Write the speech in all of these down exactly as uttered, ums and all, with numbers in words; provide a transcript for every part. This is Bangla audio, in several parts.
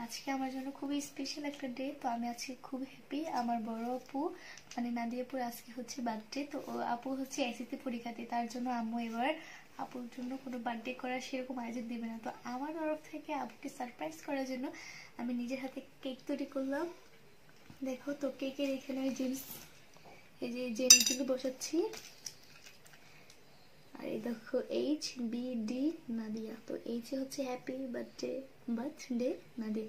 আজকে আমার জন্য খুবই স্পেশাল একটা ডে। তো আমি আজকে খুব হ্যাপি। আমার বড় আপু মানে নাদিয়াপুর আজকে হচ্ছে বার্থডে। তো আপু হচ্ছে এসএসসি পরীক্ষাতে, তার জন্য আম্মু এবার আপুর জন্য কোনো বার্থডে করার সেরকম আয়োজন দেবে না। তো আমার তরফ থেকে আপুকে সারপ্রাইজ করার জন্য আমি নিজের হাতে কেক তৈরি করলাম। দেখো তো কেকের এখানে আমি জেমস এই যে জেমসগুলো বসাচ্ছি। আর এই দেখো এইচ বি ডি নাদিয়া। তো এইচ হচ্ছে হ্যাপি বার্থডে বার্থডে নাদিয়া।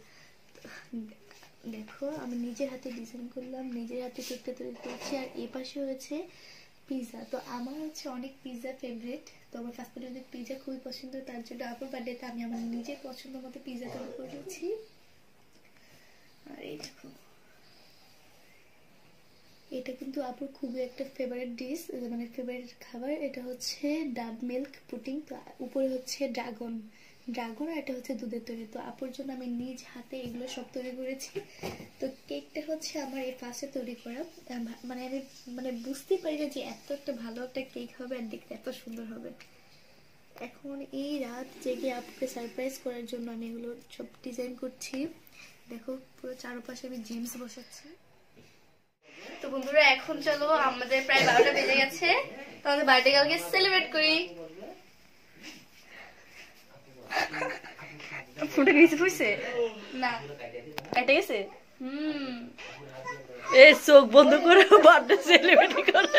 দেখো আমি নিজের হাতে ডিজাইন করলাম, নিজের হাতে কেকটা তৈরি করছি। আর এই পাশে হয়েছে পিৎজা। তো আমার হচ্ছে অনেক পিৎজা ফেভারিট। তো আমার ফাস্টফুডের পিৎজা খুবই পছন্দ, তার জন্য আপুর বার্থডেতে আমি আমার নিজের পছন্দ মতো পিৎজা তৈরি করেছি। আর এই দেখো এটা কিন্তু আপুর খুবই একটা ফেভারিট ডিশ, মানে ফেভারিট খাবার। এটা হচ্ছে ডাব মিল্ক পুডিং। তো উপরে হচ্ছে ড্রাগন ড্রাগন আর এটা হচ্ছে দুধের তৈরি। তো আপুর জন্য আমি নিজ হাতে এগুলো সব তৈরি করেছি। তো কেকটা হচ্ছে আমার এই ফার্স্টে তৈরি করা। মানে আমি মানে বুঝতেই পারি না যে এত একটা ভালো একটা কেক হবে আর দেখতে এত সুন্দর হবে। এখন এই রাত জেগে আপুকে সারপ্রাইজ করার জন্য আমি এগুলো সব ডিজাইন করছি। দেখো পুরো চারপাশে আমি জিমস বসাচ্ছি। তো বন্ধুরা এখন চলো, আমাদের প্রায় বারোটা বেজে গেছে। তো আমাদের বার্থডে কালকে সেলিব্রেট করি। ফুটে গেছে হইছে না কেটে গেছে। হুম এই চোখ বন্ধ করে বার্থডে সেলিব্রেট করে।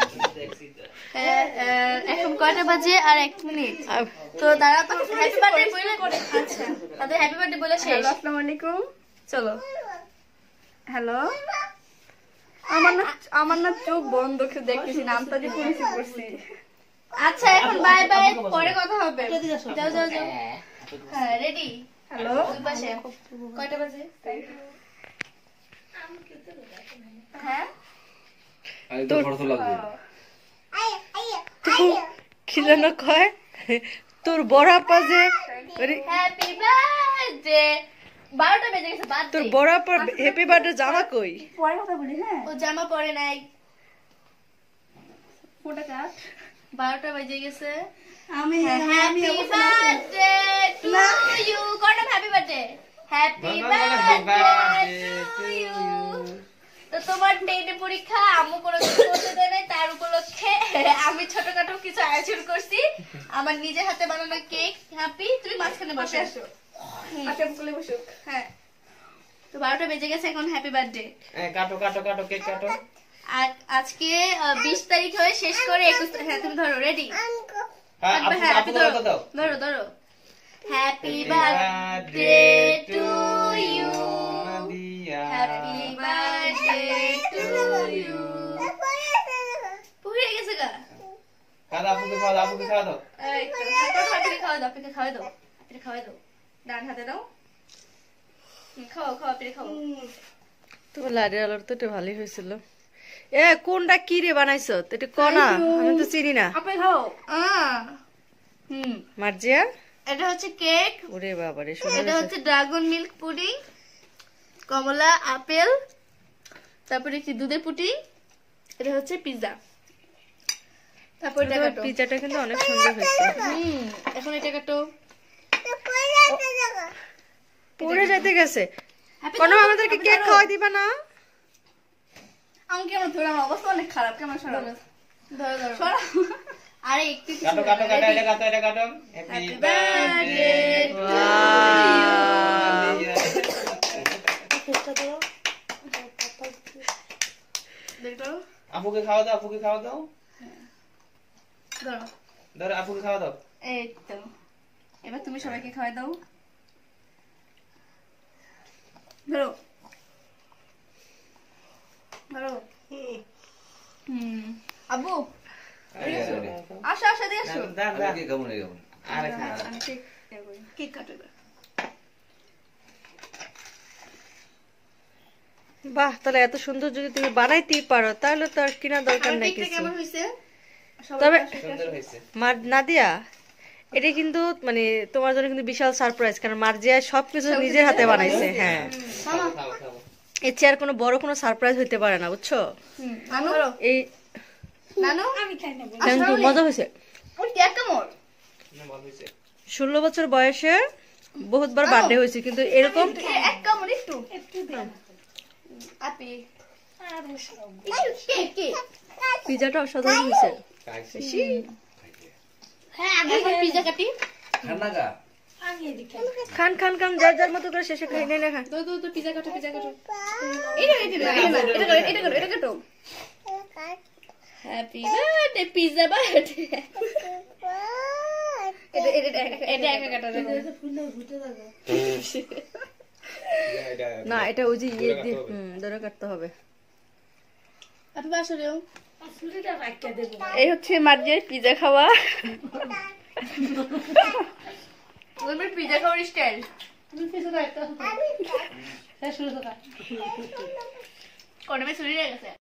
এখন কয়টা বাজে আর এক মিনিট। তো তারা তো হ্যাপি বার্থডে বলে করে। আচ্ছা তাদের হ্যাপি বার্থডে বলে শেষ। আসসালামু আলাইকুম। চলো হ্যালো। আমার না আমার না চোখ বন্ধ করে দেখতেছি, নামটা যে পরিচয় করছি। আচ্ছা এখন বাই বাই, পরে কথা হবে। যাও যাও যাও। হ্যাঁ রেডি। হ্যালো দুই পাশে কয়টা বাজে? হ্যাঁ তো ফটো লাগবে। কি যেন কয় তোর বড় আপা যে হ্যাপি বার্থডে। বারোটা বেজে গেছে, বাদ তোর বড় আপা হ্যাপি বার্থডে জামা কই? পরে কথা বলি। হ্যাঁ ও জামা পরে নাই। ফোটা কাট। বারোটা বেজে গেছে। আমি হ্যাপি বার্থডে টু ইউ। করো happy birthday. Happy birthday to you. তো তোমার টেনে পরীক্ষা, আম্মু কোনো কিছু করতে দেয় নাই, তার উপলক্ষে আমি ছোটখাটো কিছু আয়োজন করছি। আমার নিজের হাতে বানানো কেক। হ্যাপি তুমি মাঝখানে বসে আসো। আচ্ছা বলে বসো। হ্যাঁ তো বারোটা বেজে গেছে, এখন হ্যাপি বার্থডে। কাটো কাটো কাটো কেক কাটো। আর আজকে বিশ তারিখ হয়ে শেষ করে একুশ। হ্যাঁ তুমি ধরো। রেডি? ধরো ধরো। Happy birthday to you. Happy birthday to you. পুড়ে গেছে গা। খাওয়া দাও আপুকে, খাওয়া দাও আপুকে, খাওয়া দাও। এই তো হ্যাপি খাওয়া দাও, আপনি খাওয়া দাও, আপনি খাওয়া দাও। ডান হাতে দাও। খাও খাও, আপনি খাও। তো লাড়ির আলোর তো এটা ভালোই হয়েছিল। এ কোনটা কি রে বানাইছো? এটা কোনা আমি তো চিনি না। আপনি খাও। আ হুম মার্জিয়া এটা হচ্ছে কেক। ওরে বাবা রে, এটা হচ্ছে ড্রাগন মিল্ক পুডিং, কমলা আপেল, তারপরে কি দুধের পুডিং। এটা হচ্ছে পিৎজা। তারপর এটা কাটো। পিৎজাটা কিন্তু অনেক সুন্দর হয়েছে। হুম এখন এটা কাটো। পড়ে যেতে গেছে। কোনো আমাদেরকে কেক খাওয়াই দিবা না? আমি কেমন ধরে, আমার অবস্থা অনেক খারাপ। কেমন সরাও ধরো ধরো সরাও। আরে একটু কাটো কাটো কাটো, এটা কাটো এটা কাটো। Happy birthday to you. দেখো আপুকে খাওয়া দাও, আপুকে খাওয়া দাও। ধরো ধরো আপুকে খাওয়া দাও। এই তো এবার তুমি সবাইকে খাওয়াই দাও। ধরো ধরো। হুম আব্বু আসো আসো দিয়ে আসো। দাঁড় দাঁড় কে কেমন এরকম আরে খা। আমি কেক কেক কাটো এবার। বাহ, তাহলে এত সুন্দর যদি তুমি বানাইতেই পারো তাহলে তো আর কিনা দরকার নাই কেকটা কিছু। কেমন হইছে? তবে সুন্দর হয়েছে। মার নাদিয়া এটা কিন্তু মানে তোমার জন্য কিন্তু বিশাল সারপ্রাইজ, কারণ মার্জিয়া সবকিছু নিজের হাতে বানাইছে। হ্যাঁ খাও খাও খাও। এর চেয়ে আর কোনো বড় কোনো সারপ্রাইজ হইতে পারে না, বুঝছো? হুম নানু এই নানু আমি খাই না। কিন্তু মজা হয়েছে। ওই কেক কেমন? না ভালো হয়েছে। ষোলো বছর বয়সে বহুতবার বার্থডে হয়েছে কিন্তু এরকম এক কামড় একটু আপি পিজাটা অসাধারণ হয়েছে হ্যাঁ আমি এখন পিজা কাটি খানাগা খান খান খান যার যার মতো করে শেষে খাই না খা দো দো দো পিজা কাটো পিজা কাটো এটা এটা এটা এটা এটা কাটো এটা কাটো হ্যাপি বার্থডে পিজা বার্থডে এটা এটা এটা একা কাটা যাবে না এটা ওই যে ইয়ে দিয়ে হুম ধরে কাটতে হবে আপনি বাসো রেও এই হচ্ছে মার্জিয়ার পিজা খাওয়া তুমি পিজা খাওয়ার স্টাইল তুমি পিজা খাইতে শেষ হলো কোন মে শুরু হয়ে গেছে